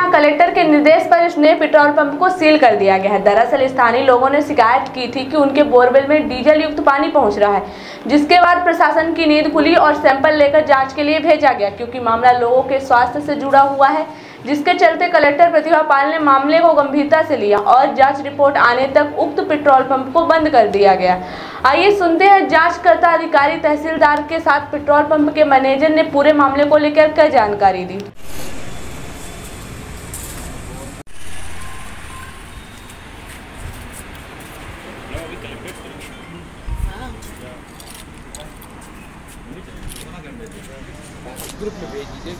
जहां कलेक्टर के निर्देश पर इस नए पेट्रोल पंप को सील कर दिया गया है। दरअसल स्थानीय लोगों ने शिकायत की थी कि उनके बोरवेल में डीजल युक्त पानी पहुंच रहा है, जिसके बाद प्रशासन की नींद खुली और सैंपल लेकर जांच के लिए भेजा गया, क्योंकि मामला लोगों के स्वास्थ्य से जुड़ा हुआ है, जिसके चलते कलेक्टर प्रतिभा पाल ने मामले को गंभीरता से लिया और जांच रिपोर्ट आने तक उक्त पेट्रोल पंप को बंद कर दिया गया। आइए सुनते हैं जांचकर्ता अधिकारी तहसीलदार के साथ पेट्रोल पंप के मैनेजर ने पूरे मामले को लेकर क्या जानकारी दी। ग्रुप में भेज दीजिए।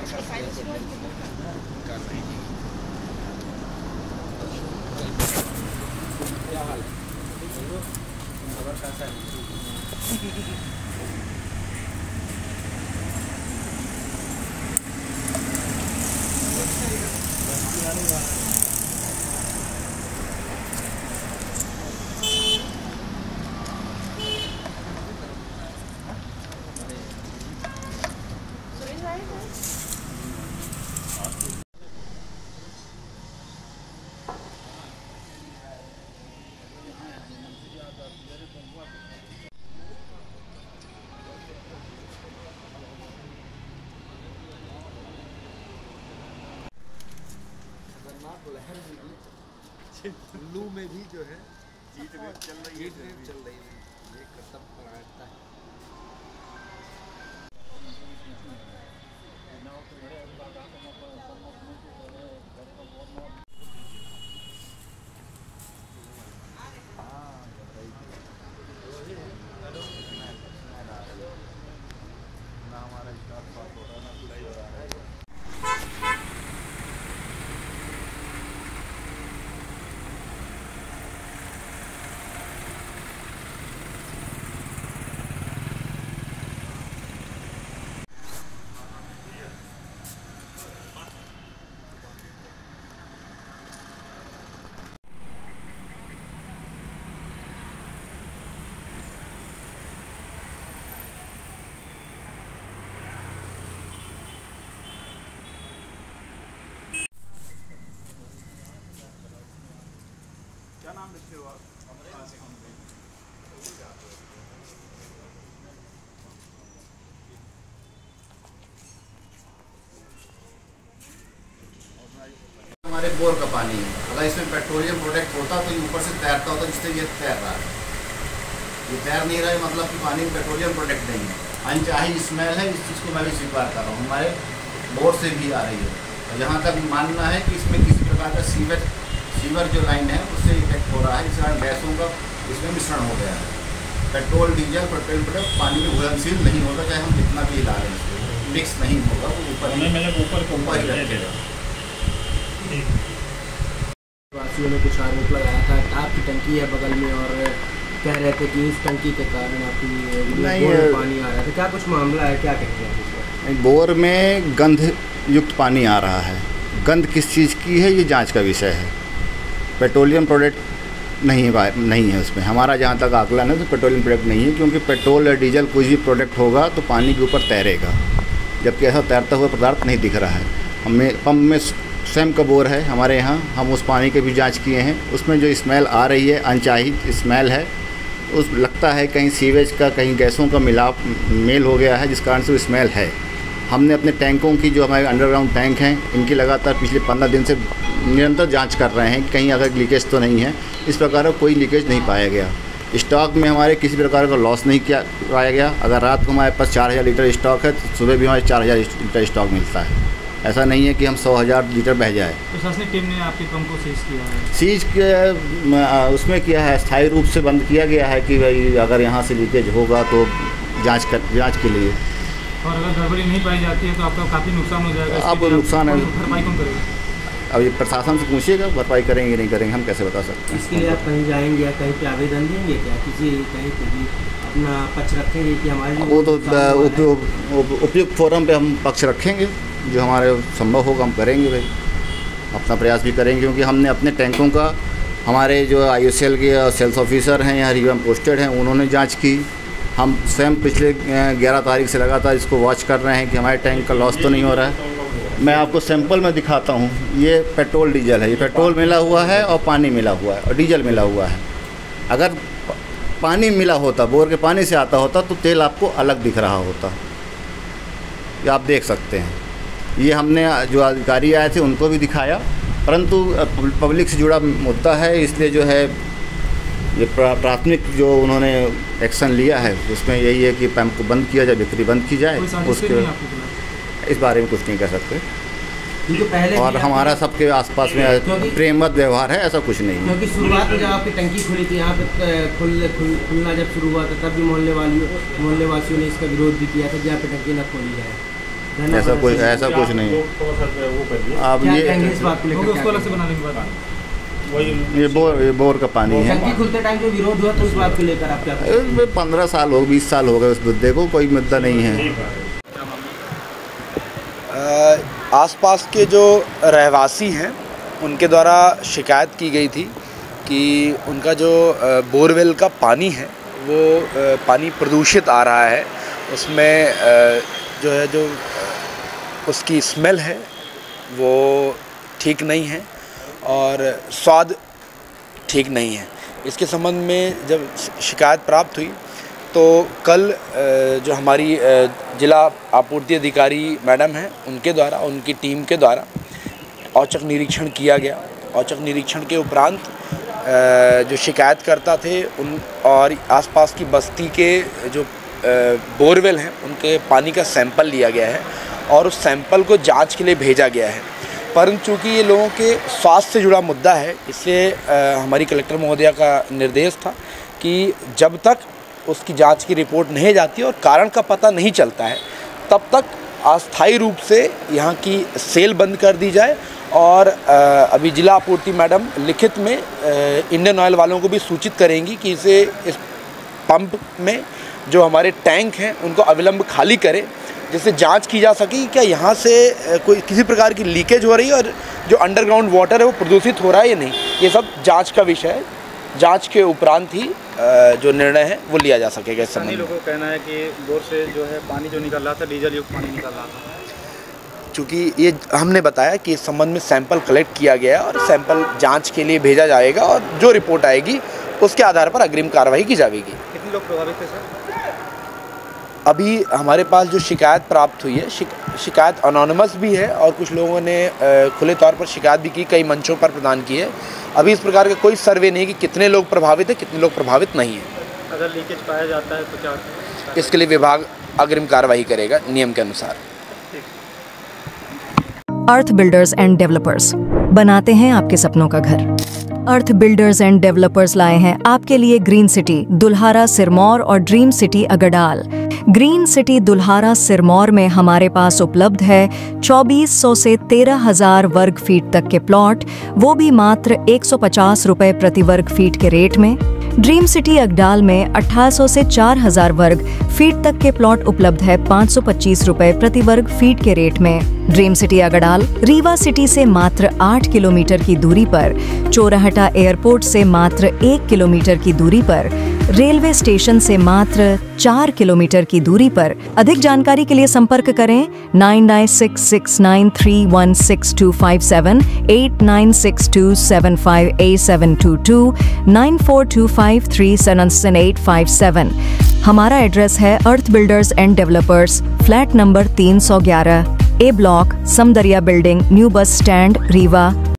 क्या हाल है? खबर कैसा है? लू में भी जो है हीट वेव चल रही है, ये खत्म कराता है। ना हमारा स्टाफ पास हो रहा है, ना कुछ हो रहा है। क्या नाम लिखते हो आप? हमारे बोर का पानी है, अगर इसमें पेट्रोलियम प्रोडक्ट होता तो ये ऊपर से तैरता होता, जिससे ये तैर रहा है। ये तैर नहीं रहा है, मतलब कि पानी में पेट्रोलियम प्रोडक्ट नहीं है। अनचाही स्मेल है, इस चीज़ को मैं भी स्वीकार कर रहा हूँ, हमारे बोर से भी आ रही है। और जहाँ तक मानना है कि इसमें किसी प्रकार का सीवर जो लाइन है उससे इफेक्ट हो रहा है, जिस कारण गैसों का इसमें मिश्रण हो गया है। पेट्रोल डीजल पेट्रोल प्रोडक्ट पानी में घुलनशील नहीं होता, चाहे हम जितना भी हिला लें, मिक्स नहीं होगा, वो ऊपर ही रखेगा। वासियों ने कुछ आरोप लगाया था कि आपकी टंकी है बगल में और कह रहे थे कि इस टंकी के कारण आपकी बोर में पानी आ रहा था, क्या कुछ मामला है, क्या कहते हैं? बोर में गंध युक्त पानी आ रहा है। गंध किस चीज़ की है, ये जांच का विषय है। पेट्रोलियम प्रोडक्ट नहीं है उसमें। हमारा जहाँ तक आकलन है तो पेट्रोलियम प्रोडक्ट नहीं है, क्योंकि पेट्रोल या डीजल कोई भी प्रोडक्ट होगा तो पानी के ऊपर तैरेगा, जबकि ऐसा तैरता हुआ पदार्थ नहीं दिख रहा है। हमें पंप में स्वयं का बोर है हमारे यहाँ, हम उस पानी के भी जांच किए हैं। उसमें जो स्मेल आ रही है अनचाही स्मेल है, उस लगता है कहीं सीवेज का, कहीं गैसों का मेल हो गया है, जिस कारण से वो स्मेल है। हमने अपने टैंकों की, जो हमारे अंडरग्राउंड टैंक हैं, इनकी लगातार पिछले 15 दिन से निरंतर जांच कर रहे हैं कि कहीं अगर लीकेज तो नहीं है। इस प्रकार का कोई लीकेज नहीं पाया गया। स्टॉक में हमारे किसी प्रकार का लॉस नहीं पाया गया। अगर रात को हमारे पास 4000 लीटर स्टॉक है तो सुबह भी हमारे 4000 लीटर स्टॉक मिलता है। ऐसा नहीं है कि हम 100,000 लीटर बह जाए। प्रशासनिक टीम ने आपके पंप को सीज किया है? सीज के उसमें किया है, स्थायी रूप से बंद किया गया है कि भाई अगर यहाँ से लीकेज होगा तो जांच के लिए। और अगर गड़बड़ी नहीं पाई जाती है तो आपका काफ़ी नुकसान हो जाएगा। अब नुकसान है, भरपाई कौन करेगा? अब ये प्रशासन से पूछिएगा, भरपाई करेंगे नहीं करेंगे हम कैसे बता सकते हैं। इसके लिए आप कहीं जाएंगे या कहीं पे आवेदन देंगे क्या, कहीं पे भी अपना पक्ष रखेंगे कि हमारे? वो तो उपयुक्त फोरम पे हम पक्ष रखेंगे, जो हमारे संभव होगा हम करेंगे भाई, अपना प्रयास भी करेंगे। क्योंकि हमने अपने टैंकों का, हमारे जो IOCL के सेल्स ऑफिसर हैं यहाँ रिव्यू पोस्टेड हैं, उन्होंने जांच की। हम स्वयं पिछले 11 तारीख से लगातार इसको वॉच कर रहे हैं कि हमारे टैंक का लॉस तो नहीं हो रहा है। मैं आपको सैंपल में दिखाता हूँ। ये पेट्रोल डीजल है, ये पेट्रोल मिला हुआ है और पानी मिला हुआ है और डीजल मिला हुआ है। अगर पानी मिला होता, बोर के पानी से आता होता, तो तेल आपको अलग दिख रहा होता। ये आप देख सकते हैं। ये हमने जो अधिकारी आए थे उनको भी दिखाया, परंतु पब्लिक से जुड़ा मुद्दा है, इसलिए जो है ये प्राथमिक जो उन्होंने एक्शन लिया है उसमें यही है कि पंप को बंद किया जाए, बिक्री बंद की जाए। उसके इस बारे में कुछ नहीं कह सकते, पहले और हमारा सबके आसपास में प्रेमवत व्यवहार है, ऐसा कुछ नहीं है। क्योंकि शुरुआत में जब आपकी टंकी खुली थी यहाँ पे खुलना जब शुरू हुआ था, तब भी मोहल्ले वासियों ने इसका विरोध भी किया था, जहाँ पे टंकी न खोली जाए। ऐसा कुछ नहीं। अब ये बोर का पानी है। टंकी खुलते टाइम जो विरोध हुआ तो उस बात को लेकर आप क्या कहेंगे? 15 साल हो 20 साल हो गए उस मुद्दे को, कोई मुद्दा नहीं है। आसपास के जो रहवासी हैं उनके द्वारा शिकायत की गई थी कि उनका जो बोरवेल का पानी है वो पानी प्रदूषित आ रहा है, उसमें जो उसकी स्मेल है वो ठीक नहीं है और स्वाद ठीक नहीं है। इसके संबंध में जब शिकायत प्राप्त हुई तो कल जो हमारी जिला आपूर्ति अधिकारी मैडम हैं उनके द्वारा, उनकी टीम के द्वारा औचक निरीक्षण किया गया। औचक निरीक्षण के उपरांत जो शिकायतकर्ता थे उन और आसपास की बस्ती के जो बोरवेल हैं उनके पानी का सैंपल लिया गया है और उस सैंपल को जांच के लिए भेजा गया है। परंतु चूँकि ये लोगों के स्वास्थ्य से जुड़ा मुद्दा है, इसलिए हमारी कलेक्टर महोदया का निर्देश था कि जब तक उसकी जांच की रिपोर्ट नहीं जाती और कारण का पता नहीं चलता है, तब तक अस्थायी रूप से यहाँ की सेल बंद कर दी जाए। और अभी जिला आपूर्ति मैडम लिखित में इंडियन ऑयल वालों को भी सूचित करेंगी कि इस पंप में जो हमारे टैंक हैं उनको अविलंब खाली करें, जिससे जांच की जा सके क्या यहाँ से कोई किसी प्रकार की लीकेज हो रही है और जो अंडरग्राउंड वाटर है वो प्रदूषित हो रहा है या नहीं। ये सब जांच का विषय है। जांच के उपरांत ही जो निर्णय है वो लिया जा सकेगा। इस समय लोगों का कहना है कि बोर से जो है पानी जो निकल रहा था डीजल युक्त पानी निकल रहा था। चूँकि ये हमने बताया कि इस संबंध में सैंपल कलेक्ट किया गया है और सैंपल जांच के लिए भेजा जाएगा और जो रिपोर्ट आएगी उसके आधार पर अग्रिम कार्रवाई की जाएगी। कितने लोग प्रभावित थे सर? अभी हमारे पास जो शिकायत प्राप्त हुई है, शिकायत अनोनिमस भी है और कुछ लोगों ने खुले तौर पर शिकायत भी की, कई मंचों पर प्रदान की है। अभी इस प्रकार का कोई सर्वे नहीं कि कितने लोग प्रभावित है, कितने लोग प्रभावित नहीं है। अगर लीकेज पाया जाता है तो क्या? इसके लिए विभाग अग्रिम कार्रवाई करेगा नियम के अनुसार। अर्थ बिल्डर्स एंड डेवलपर्स बनाते हैं आपके सपनों का घर। अर्थ बिल्डर्स एंड डेवलपर्स लाए हैं आपके लिए ग्रीन सिटी दुल्हारा सिरमौर और dream city Agdal. Green city Dulhara Sirmaur में हमारे पास उपलब्ध है 2400 से 13,000 वर्ग फीट तक के प्लॉट, वो भी मात्र 150 रुपए प्रति वर्ग फीट के रेट में। ड्रीम सिटी अगडाल में 1800 से 4000 वर्ग फीट तक के प्लॉट उपलब्ध है 525 रुपए प्रति वर्ग फीट के रेट में। Dream city Agdal Rewa city से मात्र 8 किलोमीटर की दूरी पर, चोराहटा एयरपोर्ट से मात्र 1 किलोमीटर की दूरी पर, रेलवे स्टेशन से मात्र 4 किलोमीटर की दूरी पर। अधिक जानकारी के लिए संपर्क करें 9966931627, 8962758722, 9425377857। हमारा एड्रेस है Earth builders and developers, flat number 311, A block, Samdariya building, new bus stand, Rewa.